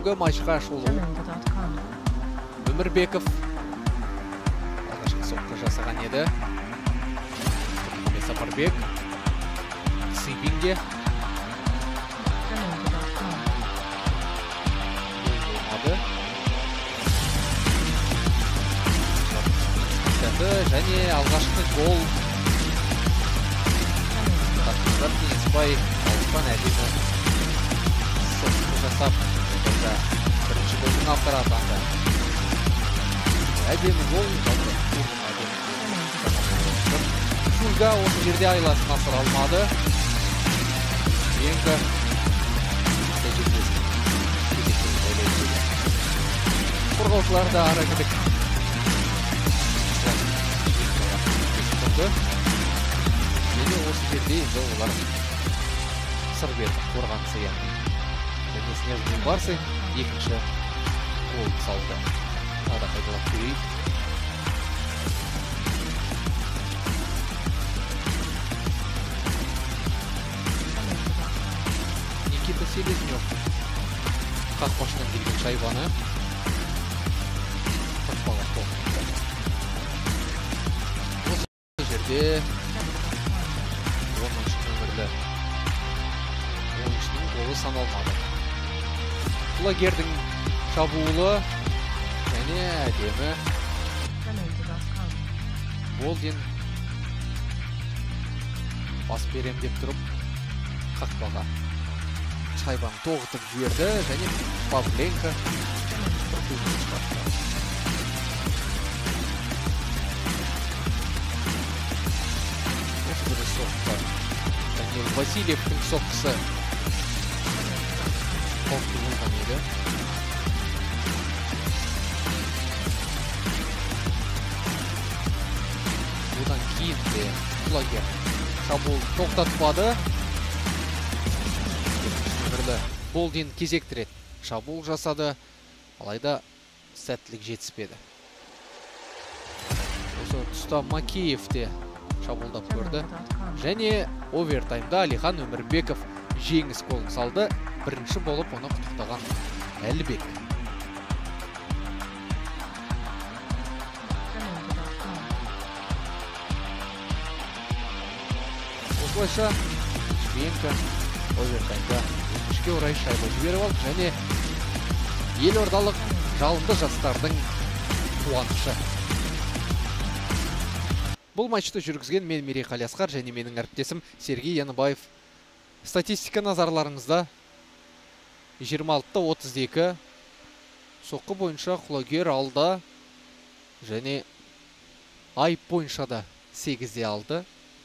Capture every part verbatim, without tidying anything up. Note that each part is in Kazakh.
бүгінгі матчқа шолу Өмірбеков алғашқы соққы жасаған еді. Сапарбек Сибинге болмады. Және алғашқы гол Тақырдар Кеңесбай алыстан әдемі соққы жасап бірінші голдың авторы атанды. Әдемі гол Шульга осы жерде айласын асыра алмады. Енді қорғаушылар да ара кідік. Және осы жерде енді олар сыр берді қорғанысы яғни. Және Снежный Барсы екінші гол салды. Ада қайталап көрейік. Никита Селезнев қақпашынан келген шайбаны қақпаға тоқтатты. Осы жерде оныншы нөмірлі ойыншының голы саналмады. Құлагердің шабуылы және әдемі Болдин бас берем деп тұрып қақпаға шайбаны тоғытып жіберді және Павленко шығартты. Осы бірі соққы. Данил Васильевтің соққысы қауіпті болған еді. Одан кейін де Құлагер шабуыл тоқтатпады. Болдин кезектірет шабуыл жасады, алайда сәттілік жетіспеді. Осы тұста Макеев те шабуылдап көрді. Және овертаймда Алихан Өмірбеков жеңіс голын салды. Бірінші болып оны құттықтаған Әлібек. Осылайша Швенко овертаймда өкінішке орай шайба жіберіп алды және елордалық жалынды жастардың қуанышы. Бұл матчты жүргізген мен Мерей Қалиасқар және менің әріптесім Сергей Яныбаев. Статистика назарларыңызда жиырма алты отыз екі соққы бойынша Құлагер алды және айып бойынша да сегізде алды.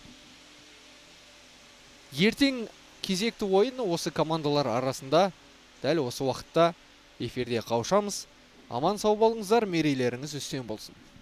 Ертең кезекті ойын осы командалар арасында дәл осы уақытта эфирде қауышамыз. Аман сау болыңыздар, мерейлеріңіз үстем болсын.